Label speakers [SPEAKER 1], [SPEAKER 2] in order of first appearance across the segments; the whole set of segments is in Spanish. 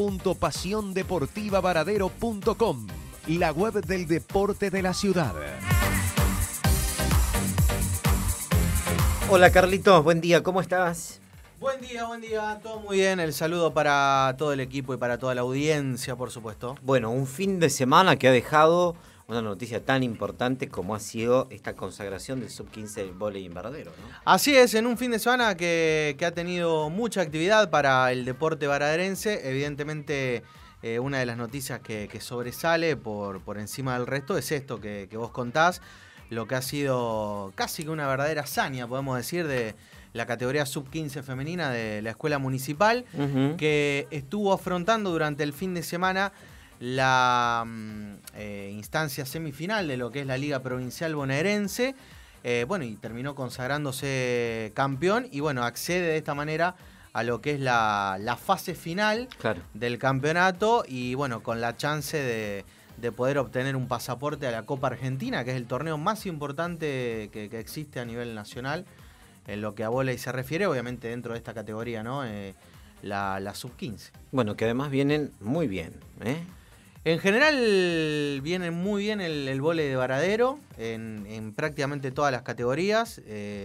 [SPEAKER 1] www.pasiondeportivavaradero.com, la web del deporte de la ciudad.
[SPEAKER 2] Hola Carlitos, buen día, ¿cómo estás?
[SPEAKER 3] Buen día, todo muy bien. El saludo para todo el equipo y para toda la audiencia, por supuesto.
[SPEAKER 2] Bueno, un fin de semana que ha dejado una noticia tan importante como ha sido esta consagración del Sub-15 del vóley invernadero, ¿no?
[SPEAKER 3] Así es, en un fin de semana que ha tenido mucha actividad para el deporte varaderense. Evidentemente, una de las noticias que sobresale por encima del resto es esto que vos contás, lo que ha sido casi que una verdadera hazaña, podemos decir, de la categoría Sub-15 femenina de la Escuela Municipal, que estuvo afrontando durante el fin de semana la instancia semifinal de lo que es la Liga Provincial Bonaerense, y terminó consagrándose campeón y accede de esta manera a lo que es la fase final del campeonato y con la chance de poder obtener un pasaporte a la Copa Argentina, que es el torneo más importante que existe a nivel nacional en lo que a vóley se refiere, obviamente dentro de esta categoría, ¿no? La Sub-15.
[SPEAKER 2] Bueno, que además vienen muy bien, ¿eh?
[SPEAKER 3] En general viene muy bien el vóley de varadero en prácticamente todas las categorías,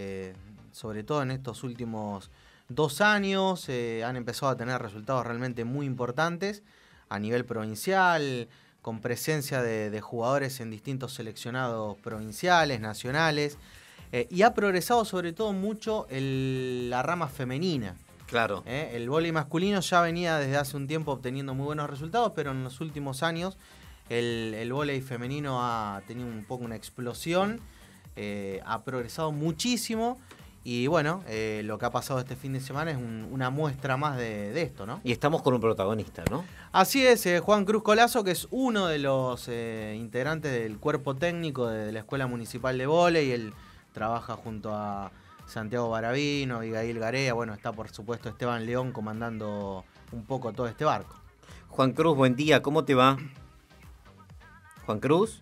[SPEAKER 3] sobre todo en estos últimos 2 años han empezado a tener resultados realmente muy importantes a nivel provincial, con presencia de jugadores en distintos seleccionados provinciales, nacionales, y ha progresado sobre todo mucho la rama femenina.
[SPEAKER 2] Claro.
[SPEAKER 3] El vóley masculino ya venía desde hace un tiempo obteniendo muy buenos resultados, pero en los últimos años el vóley femenino ha tenido un poco una explosión, ha progresado muchísimo y lo que ha pasado este fin de semana es una muestra más de esto, ¿no?
[SPEAKER 2] Y estamos con un protagonista, ¿no?
[SPEAKER 3] Así es, Juan Cruz Colazo, que es uno de los integrantes del cuerpo técnico de la Escuela Municipal de Vóley. Él trabaja junto a Santiago Baravino, Abigail Garea, está por supuesto Esteban León comandando un poco todo este barco.
[SPEAKER 2] Juan Cruz, buen día, ¿cómo te va? ¿Juan Cruz?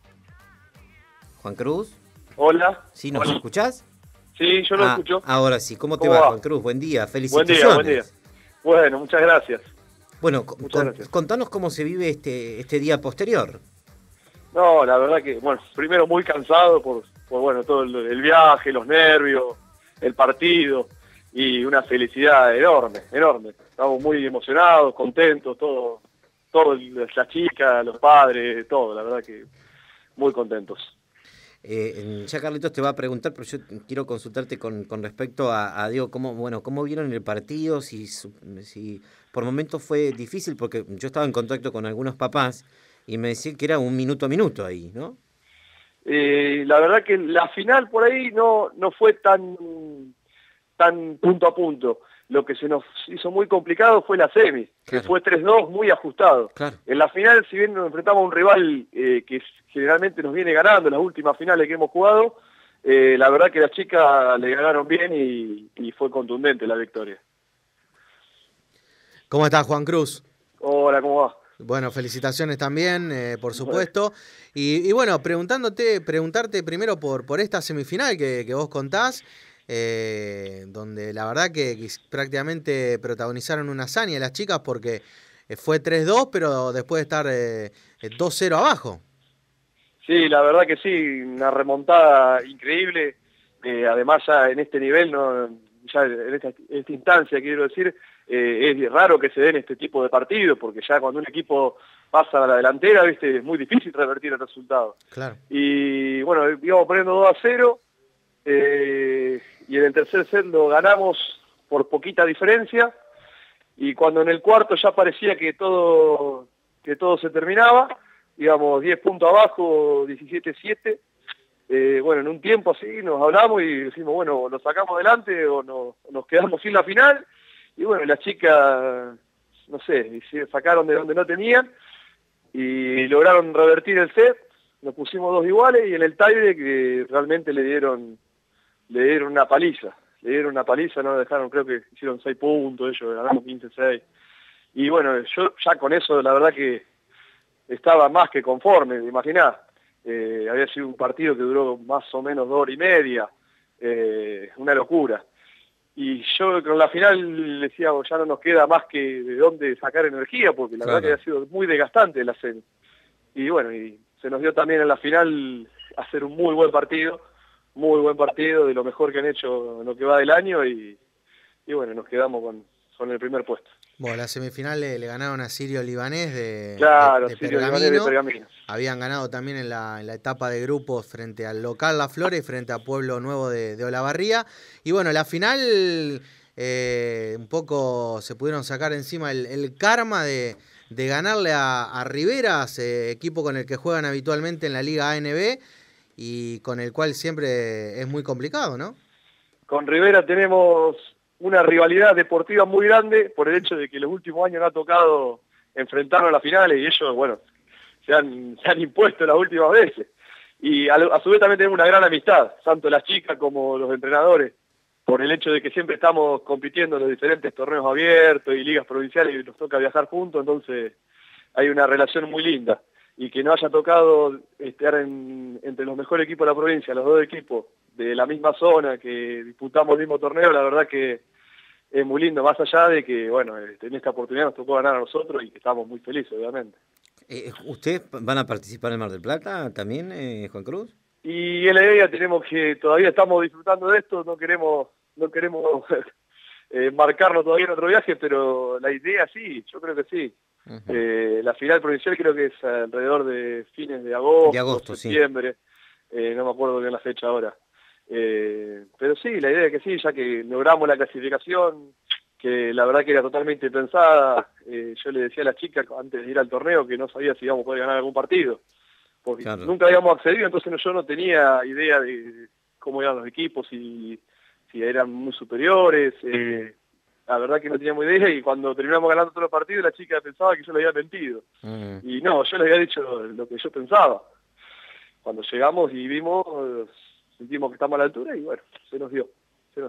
[SPEAKER 2] ¿Juan Cruz?
[SPEAKER 4] Hola.
[SPEAKER 2] ¿Sí, nos escuchás?
[SPEAKER 4] Sí, yo lo escucho.
[SPEAKER 2] Ahora sí, ¿cómo te va, Juan Cruz? Buen día, felicitaciones.
[SPEAKER 4] Buen día. Bueno, muchas gracias.
[SPEAKER 2] Bueno, contanos cómo se vive este día posterior.
[SPEAKER 4] No, la verdad que, primero muy cansado por todo el viaje, los nervios, el partido y una felicidad enorme. Estamos muy emocionados, contentos, todo las chicas, los padres, todo, la verdad que muy contentos.
[SPEAKER 2] Ya Carlitos te va a preguntar, pero yo quiero consultarte con respecto a Diego, cómo vieron el partido, si por momentos fue difícil, porque yo estaba en contacto con algunos papás y me decían que era un minuto a minuto ahí, ¿no?
[SPEAKER 4] La verdad que la final por ahí no fue tan punto a punto. Lo que se nos hizo muy complicado fue la semi, que fue 3-2 muy ajustado.
[SPEAKER 2] Claro.
[SPEAKER 4] En la final, si bien nos enfrentamos a un rival que generalmente nos viene ganando en las últimas finales que hemos jugado, la verdad que las chicas le ganaron bien y fue contundente la victoria.
[SPEAKER 3] ¿Cómo estás, Juan Cruz?
[SPEAKER 4] Hola, ¿cómo va?
[SPEAKER 3] Bueno, felicitaciones también, por supuesto. Y preguntarte primero por esta semifinal que vos contás, donde la verdad que prácticamente protagonizaron una hazaña las chicas porque fue 3-2, pero después de estar 2-0 abajo.
[SPEAKER 4] Sí, la verdad que sí, una remontada increíble. Además ya en este nivel, ya en esta instancia quiero decir, es raro que se den este tipo de partidos, porque ya cuando un equipo pasa a la delantera, es muy difícil revertir el resultado.
[SPEAKER 3] Claro.
[SPEAKER 4] Y íbamos poniendo 2-0, y en el tercer set lo ganamos por poquita diferencia, y cuando en el cuarto ya parecía que todo se terminaba, íbamos 10 puntos abajo, 17-7, en un tiempo así nos hablamos y decimos, lo sacamos adelante o nos quedamos sin la final. Y las chicas, sacaron de donde no tenían y lograron revertir el set. Nos pusimos 2 iguales y en el tiebreak que realmente le dieron una paliza. No dejaron, creo que hicieron 6 puntos, ellos ganamos 15-6. Y yo ya con eso la verdad que estaba más que conforme, imaginás. Había sido un partido que duró más o menos 2 horas y media, una locura. Y yo con la final decía, ya no nos queda más que de dónde sacar energía, porque la verdad que ha sido muy desgastante la serie. Y bueno, y se nos dio también en la final hacer un muy buen partido, de lo mejor que han hecho en lo que va del año, y bueno, nos quedamos con el primer puesto.
[SPEAKER 3] Bueno, la semifinal le ganaron a Sirio Libanés de
[SPEAKER 4] Sirio Libanés de Pergamino.
[SPEAKER 3] Habían ganado también en la etapa de grupos frente al local La Flores y frente a Pueblo Nuevo de Olavarría. Y bueno, la final un poco se pudieron sacar encima el karma de ganarle a Riveras, equipo con el que juegan habitualmente en la Liga ANB y con el cual siempre es muy complicado, ¿no?
[SPEAKER 4] Con Rivera tenemos una rivalidad deportiva muy grande por el hecho de que los últimos años nos ha tocado enfrentarnos a las finales y ellos, bueno, se han impuesto las últimas veces. Y a su vez también tenemos una gran amistad, tanto las chicas como los entrenadores, por el hecho de que siempre estamos compitiendo en los diferentes torneos abiertos y ligas provinciales y nos toca viajar juntos, entonces hay una relación muy linda. Y que no haya tocado estar entre los mejores equipos de la provincia, los dos equipos de la misma zona que disputamos el mismo torneo, la verdad que es muy lindo, más allá de que, bueno, en esta oportunidad nos tocó ganar a nosotros y que estamos muy felices, obviamente.
[SPEAKER 2] ¿Ustedes van a participar en Mar del Plata también, Juan Cruz?
[SPEAKER 4] Y en la idea tenemos que, todavía estamos disfrutando de esto, no queremos marcarlo todavía en otro viaje, pero la idea sí, yo creo que sí. Uh-huh. La final provincial creo que es alrededor de fines de agosto, septiembre, sí. No me acuerdo bien la fecha ahora. Pero sí, la idea es que sí, ya que logramos la clasificación, que la verdad que era totalmente pensada. Yo le decía a las chicas antes de ir al torneo que no sabía si íbamos a poder ganar algún partido, porque claro, nunca habíamos accedido, entonces yo no tenía idea de cómo eran los equipos, si eran muy superiores. La verdad que no teníamos idea, y cuando terminamos ganando todos los partidos la chica pensaba que yo le había mentido. Y no, yo le había dicho lo que yo pensaba. Cuando llegamos y vimos, sentimos que estamos a la altura y bueno, se nos dio.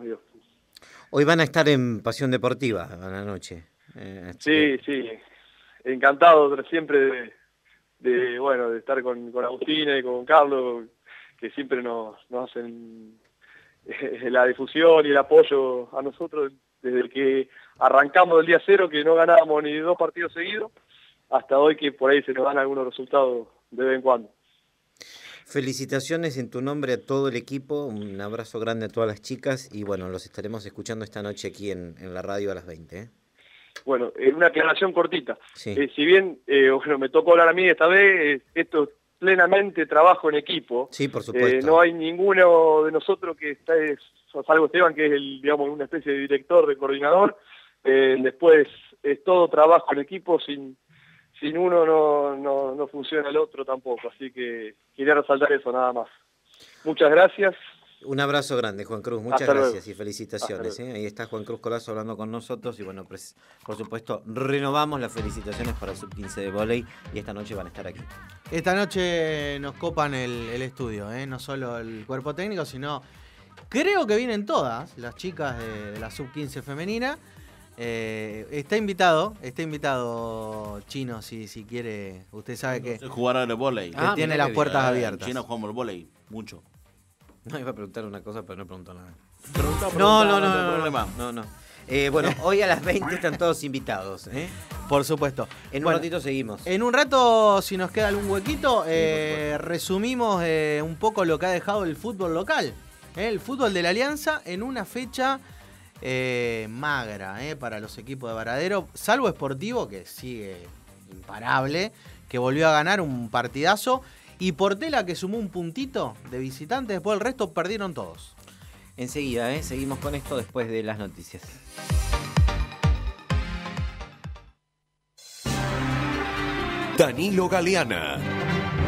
[SPEAKER 2] Hoy van a estar en Pasión Deportiva a la noche.
[SPEAKER 4] Sí, encantado siempre de estar con Agustina y con Carlos, que siempre nos hacen la difusión y el apoyo a nosotros desde que arrancamos el día cero, que no ganábamos ni 2 partidos seguidos, hasta hoy que por ahí se nos dan algunos resultados de vez en cuando.
[SPEAKER 2] Felicitaciones en tu nombre a todo el equipo, un abrazo grande a todas las chicas y bueno, los estaremos escuchando esta noche aquí en la radio a las 20.
[SPEAKER 4] Bueno, una aclaración cortita. Sí. Si bien me tocó hablar a mí esta vez, esto es plenamente trabajo en equipo.
[SPEAKER 2] Sí, por supuesto.
[SPEAKER 4] No hay ninguno de nosotros que está, salvo Esteban, que es una especie de director, de coordinador. Después es todo trabajo en equipo, sin uno no funciona el otro tampoco, así que quería resaltar eso nada más. Muchas gracias.
[SPEAKER 2] Un abrazo grande, Juan Cruz, muchas gracias y felicitaciones. Ahí está Juan Cruz Colazo hablando con nosotros y bueno, pues, por supuesto, renovamos las felicitaciones para el Sub-15 de vóley y esta noche van a estar aquí.
[SPEAKER 3] Esta noche nos copan el estudio, no solo el cuerpo técnico, sino creo que vienen todas las chicas de la Sub-15 femenina. Está invitado Chino, si quiere. Usted sabe que
[SPEAKER 5] jugar al vóley,
[SPEAKER 3] que tiene las puertas abiertas.
[SPEAKER 5] Chino jugamos al vóley mucho.
[SPEAKER 2] No, iba a preguntar una cosa, pero no preguntó nada. No. Bueno, hoy a las 20 están todos invitados.
[SPEAKER 3] Por supuesto.
[SPEAKER 2] En un ratito seguimos.
[SPEAKER 3] En un rato, si nos queda algún huequito, resumimos un poco lo que ha dejado el fútbol local. El fútbol de la Alianza en una fecha magra para los equipos de Varadero, salvo Sportivo, que sigue imparable, que volvió a ganar un partidazo, y Portela, que sumó un puntito de visitante, después el resto perdieron todos.
[SPEAKER 2] Enseguida, seguimos con esto después de las noticias.
[SPEAKER 1] Danilo Galeana,